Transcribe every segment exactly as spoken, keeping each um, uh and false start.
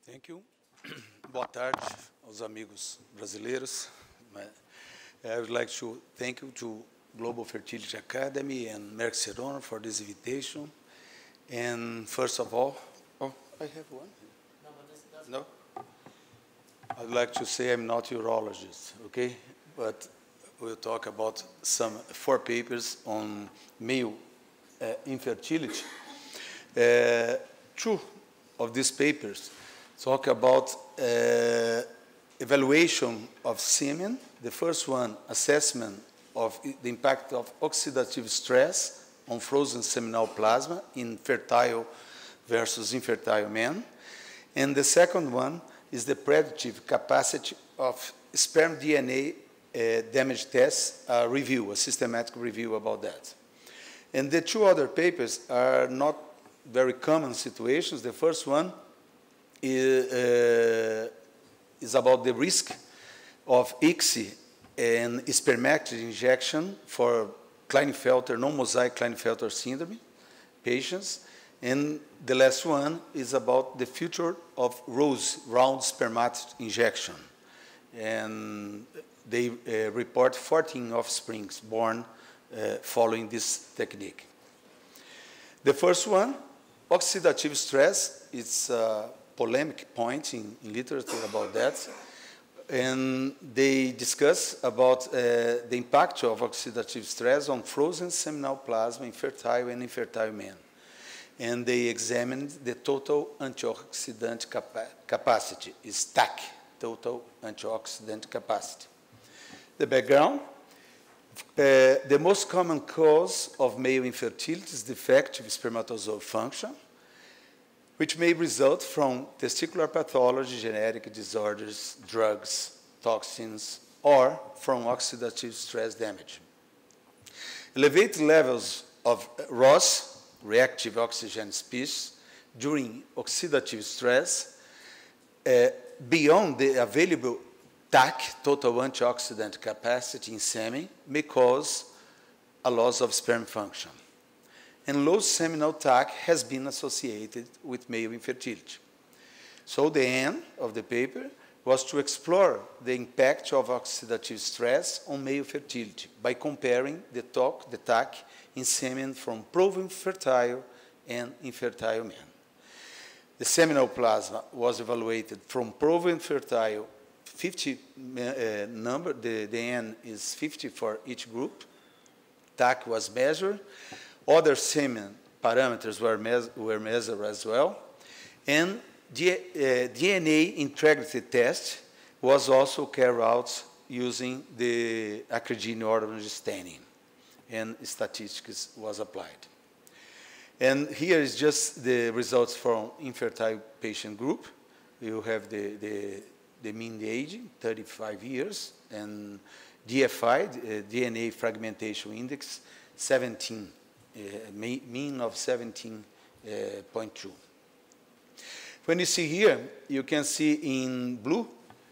Thank you. Boa tarde aos amigos brasileiros. I would like to thank you to Global Fertility Academy and Merck Serono for this invitation. And first of all, oh, I have one. No? I'd like to say I'm not a urologist, okay? But we'll talk about some four papers on male uh, infertility. Uh, two of these papers talk about uh, evaluation of semen. The first one, assessment of the impact of oxidative stress on frozen seminal plasma in fertile versus infertile men. And the second one is the predictive capacity of sperm D N A uh, damage test uh, review, a systematic review about that. And the two other papers are not very common situations. The first one is, uh, is about the risk of I C S I and spermaceti injection for Klinefelter, non-mosaic Klinefelter syndrome patients. And the last one is about the future of ROSE, round spermatid injection. And they uh, report fourteen offsprings born uh, following this technique. The first one, oxidative stress, it's a polemic point in, in literature about that. And they discuss about uh, the impact of oxidative stress on frozen seminal plasma in fertile and infertile men. And they examined the total antioxidant capa capacity, is T A C, total antioxidant capacity. The background, uh, the most common cause of male infertility is defective spermatozoa function, which may result from testicular pathology, genetic disorders, drugs, toxins, or from oxidative stress damage. Elevated levels of R O S, reactive oxygen species, during oxidative stress, uh, beyond the available T A C, total antioxidant capacity in semen, may cause a loss of sperm function. And low seminal T A C has been associated with male infertility. So the aim of the paper was to explore the impact of oxidative stress on male fertility by comparing the T A C in semen from proven fertile and infertile men. The seminal plasma was evaluated from proven fertile, fifty uh, number, the, the N is fifty for each group. T A C was measured. Other semen parameters were, mes were measured as well. And D uh, D N A integrity test was also carried out using the Acregene orange staining, and statistics was applied. And here is just the results from infertile patient group. You have the, the, the mean age, thirty-five years, and D F I, the D N A fragmentation index, seventeen. Uh, mean of seventeen point two. When you see here, you can see in blue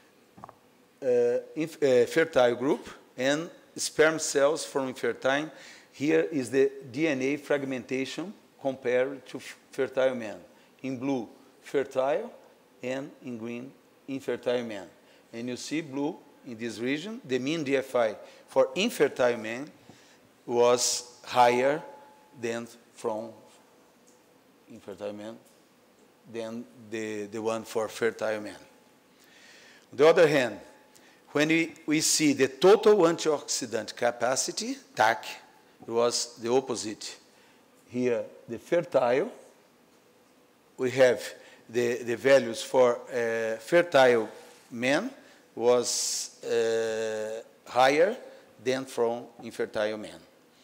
uh, inf uh, fertile group and sperm cells from infertile. Here is the D N A fragmentation compared to fertile men. In blue, fertile, and in green, infertile men. And you see blue in this region, the mean D F I for infertile men was higher than from infertile men, than the, the one for fertile men. On the other hand, when we, we see the total antioxidant capacity, T A C, it was the opposite. Here, the fertile, we have the, the values for uh, fertile men was uh, higher than from infertile men.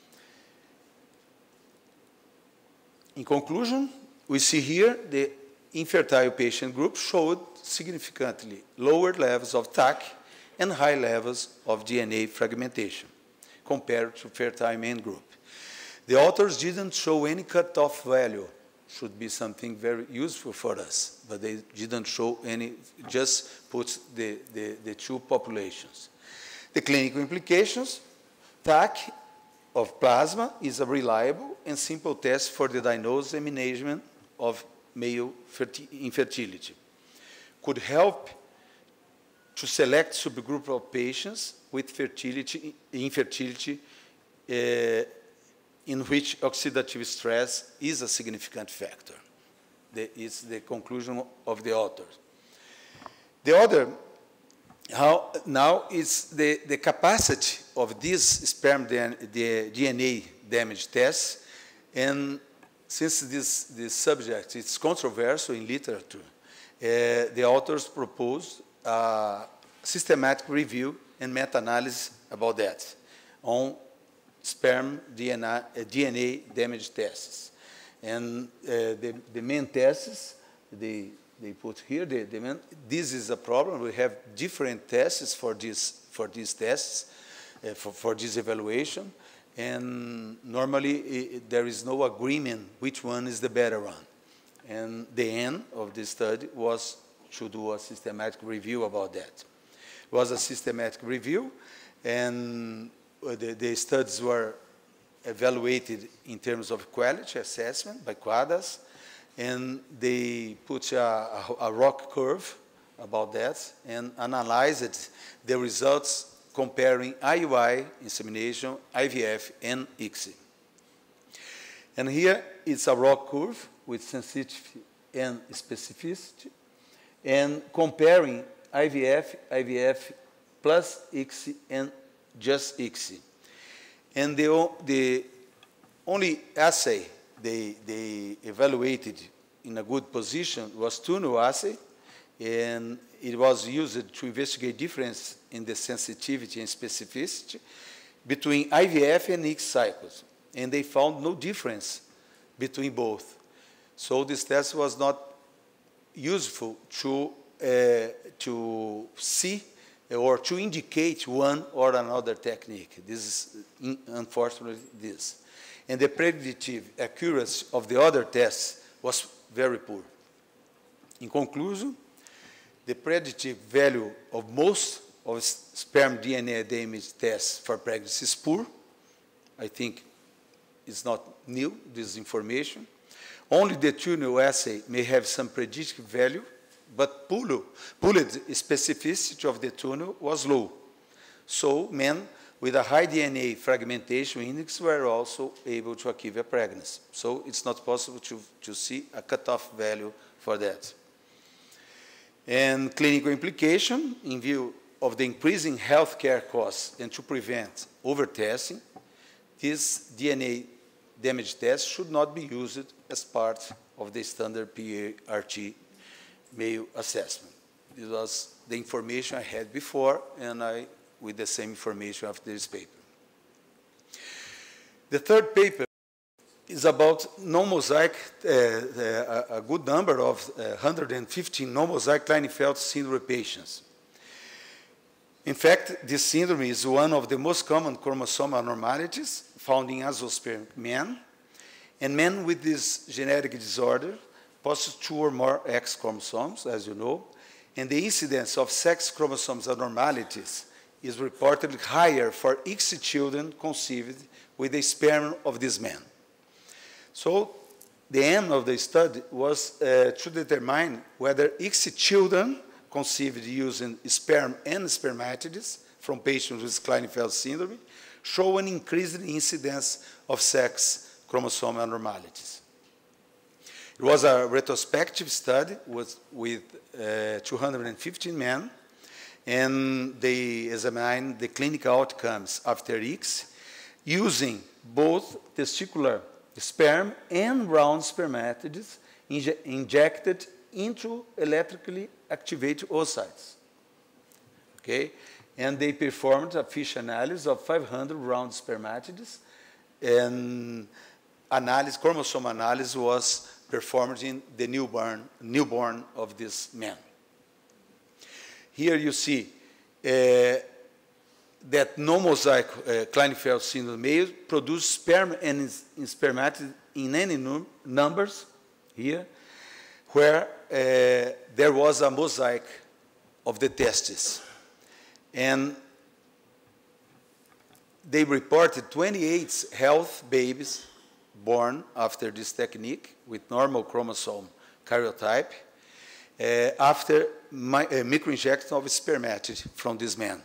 In conclusion, we see here the infertile patient group showed significantly lower levels of T A C and high levels of D N A fragmentation compared to fertile men group. The authors didn't show any cutoff value. Should be something very useful for us, but they didn't show any, just put the, the, the two populations. The clinical implications, T A C of plasma is a reliable and simple test for the diagnosis and management of male infertility. could help to select subgroup of patients with fertility, infertility, uh, in which oxidative stress is a significant factor. That is the conclusion of the authors. The other, how now is the, the capacity of these sperm the D N A damage tests, and since this, this subject is controversial in literature, uh, the authors proposed a systematic review and meta-analysis about that on sperm D N A, uh, D N A damage tests. And uh, the, the main tests, they, they put here, the, the main, this is a problem. We have different tests for, this, for these tests, uh, for, for this evaluation. And normally, it, there is no agreement which one is the better one. And the end of the study was to do a systematic review about that. It was a systematic review, and the, the studies were evaluated in terms of quality assessment by QUADAS, and they put a, a, a rock curve about that and analyzed the results comparing I U I, insemination, I V F, and I C S I. And here it's a rock curve with sensitivity and specificity, and comparing I V F, I V F plus I C S I, and just I C S I. And the, the only assay they, they evaluated in a good position was Tunnel assay, and it was used to investigate difference in the sensitivity and specificity between I V F and I C S cycles, and they found no difference between both. So this test was not useful to, uh, to see or to indicate one or another technique. This is, unfortunately, this. And the predictive accuracy of the other tests was very poor. In conclusion, the predictive value of most of sperm D N A damage tests for pregnancy is poor. I think it's not new, this information. Only the Tunnel assay may have some predictive value, but pooled, pooled specificity of the tunnel was low. So men with a high D N A fragmentation index were also able to achieve a pregnancy. So it's not possible to, to see a cutoff value for that. And clinical implication, in view of the increasing healthcare costs and to prevent overtesting, this D N A damage test should not be used as part of the standard P A R T male assessment. This was the information I had before, and I, with the same information after this paper. The third paper is about non-mosaic, uh, uh, a good number of uh, one hundred fifteen non-mosaic Klinefelter syndrome patients. In fact, this syndrome is one of the most common chromosome abnormalities found in azoospermic men, and men with this genetic disorder possess two or more X chromosomes, as you know, and the incidence of sex chromosomes abnormalities is reportedly higher for I C S I children conceived with the sperm of these men. So the aim of the study was uh, to determine whether I C S I children conceived using sperm and spermatids from patients with Klinefelter syndrome show an increased incidence of sex chromosome abnormalities. It was a retrospective study with, with uh, two hundred fifteen men, and they examined the clinical outcomes after I C S I using both testicular sperm and round spermatids inje injected into electrically activated oocytes. Okay? And they performed a fish analysis of five hundred round spermatids, and analysis, chromosome analysis was performed in the newborn, newborn of this man. Here you see uh, that non-mosaic uh, Klinefelter syndrome males produce sperm and spermatid in any num numbers here, where uh, there was a mosaic of the testes. And they reported twenty-eight healthy babies born after this technique with normal chromosome karyotype, uh, after my, uh, microinjection of spermatid from this man.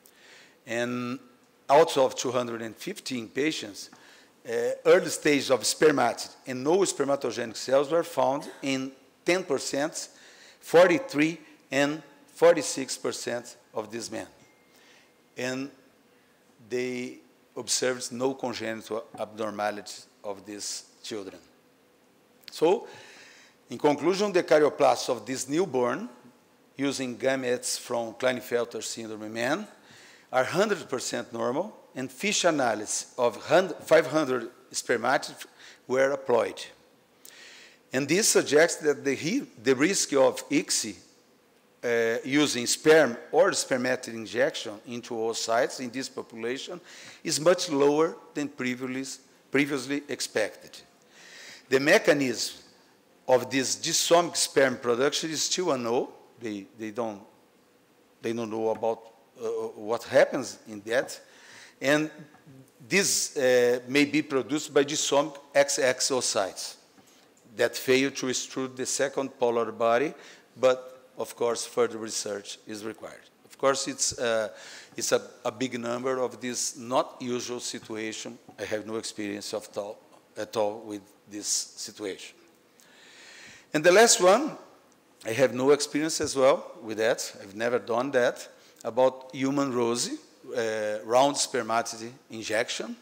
And out of two hundred fifteen patients, uh, early stage of spermatid and no spermatogenic cells were found in ten percent, forty-three, and forty-six percent of these men. And they observed no congenital abnormalities of these children. So, in conclusion, the karyoplasts of this newborn, using gametes from Klinefelter syndrome men, are one hundred percent normal, and fish analysis of five hundred spermatids were employed. And this suggests that the, the risk of I C S I uh, using sperm or spermatid injection into oocytes in this population is much lower than previously, previously expected. The mechanism of this dysomic sperm production is still unknown. They, they, don't, they don't know about uh, what happens in that. And this uh, may be produced by dysomic X X oocytes that fail to extrude the second polar body, but of course, further research is required. Of course, it's, uh, it's a, a big number of this not usual situation. I have no experience of all, at all with this situation. And the last one, I have no experience as well with that. I've never done that, about human rosy, uh, round spermatid injection.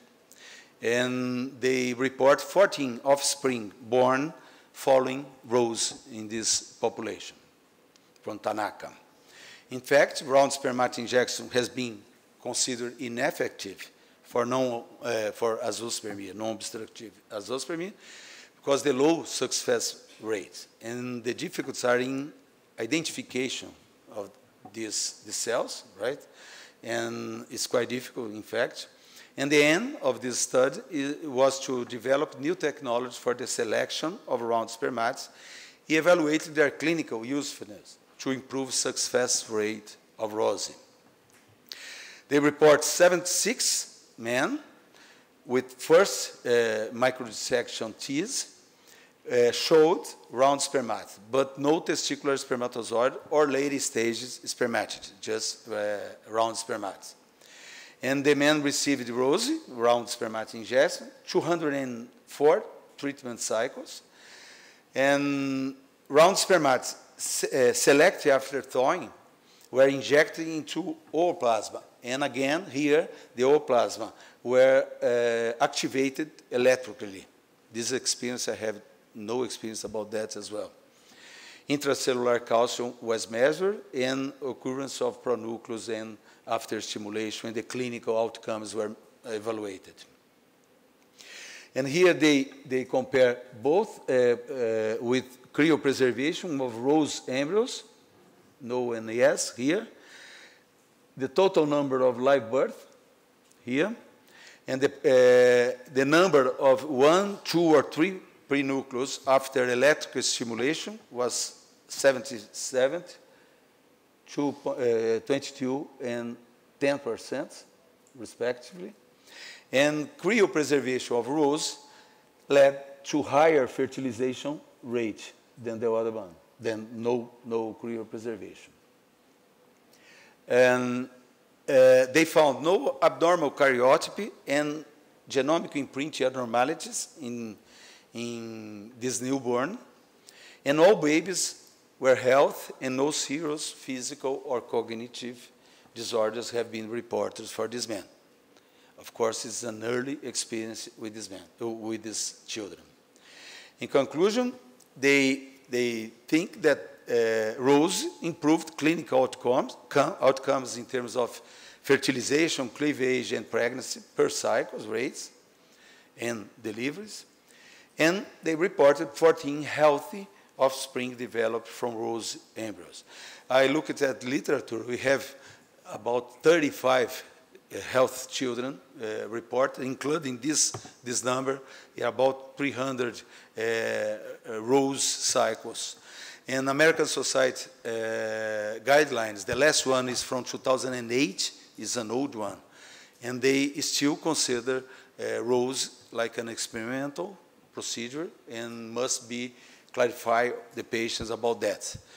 And they report fourteen offspring born following rose in this population from Tanaka. In fact, round spermatid injection has been considered ineffective for, non, uh, for azoospermia, non-obstructive azoospermia, because the low success rate. And the difficulties are in identification of these, these cells, right? And it's quite difficult, in fact. And the end of this study was to develop new technology for the selection of round spermatids, evaluating their clinical usefulness to improve success rate of rosy. They report seventy-six men with first uh, microdissection tease uh, showed round spermatid, but no testicular spermatozoid or later stages spermatid, just uh, round spermatid. And the men received rosy, round spermatid injection, two hundred four treatment cycles, and round spermatids uh, selected after thawing were injected into ooplasma. And again, here, the ooplasma were uh, activated electrically. This experience, I have no experience about that as well. Intracellular calcium was measured, and occurrence of pronucleus and after stimulation, and the clinical outcomes were evaluated. And here they, they compare both uh, uh, with cryopreservation of rose embryos, no and yes, here, the total number of live birth, here, and the, uh, the number of one, two, or three prenucleus after electrical stimulation was seventy-seven, two, uh, twenty-two, and ten percent, respectively. And cryopreservation of rose led to higher fertilization rate than the other one, than no, no cryopreservation. And uh, they found no abnormal karyotypy and genomic imprinting abnormalities in, in this newborn, and all babies were healthy, and no serious physical or cognitive disorders have been reported for this man. Of course, it's an early experience with this man, with these children. In conclusion, they, they think that uh, rose improved clinical outcomes, outcomes in terms of fertilization, cleavage, and pregnancy per cycles rates and deliveries. And they reported fourteen healthy offspring developed from rose embryos. I looked at literature. We have about thirty-five uh, health children uh, reported, including this, this number, about three hundred uh, uh, rose cycles. And American Society uh, guidelines, the last one is from two thousand eight, is an old one. And they still consider uh, rose like an experimental procedure and must be clarify the patients about that.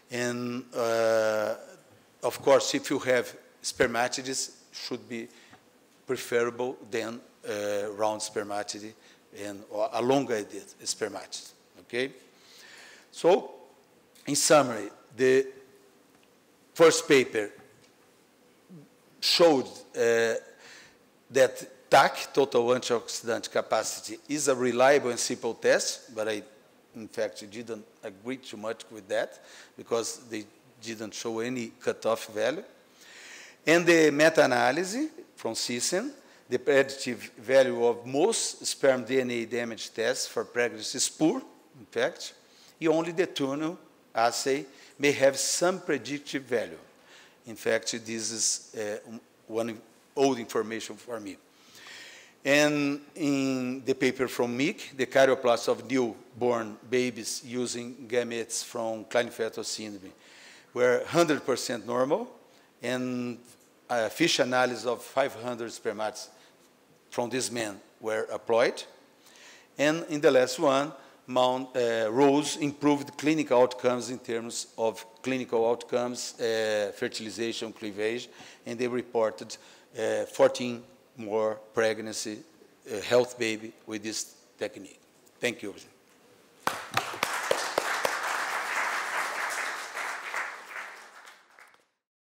And uh, of course, if you have spermatids, should be preferable than uh, round spermatid and or elongated spermatid. Okay. So, in summary, the first paper showed uh, that T A C, total antioxidant capacity, is a reliable and simple test, but I, in fact, didn't agree too much with that because they didn't show any cutoff value. And the meta-analysis from CISEN, the predictive value of most sperm D N A damage tests for pregnancy is poor, in fact. Only the tunnel assay may have some predictive value. In fact, this is uh, one old information for me. And in the paper from M I C, the karyoplasts of newborn babies using gametes from Klinefelter syndrome were one hundred percent normal, and a fish analysis of five hundred spermatids from these men were employed. And in the last one, Mount, uh, Rose improved clinical outcomes in terms of clinical outcomes, uh, fertilization, cleavage, and they reported uh, fourteen more pregnancy, uh, health baby with this technique. Thank you.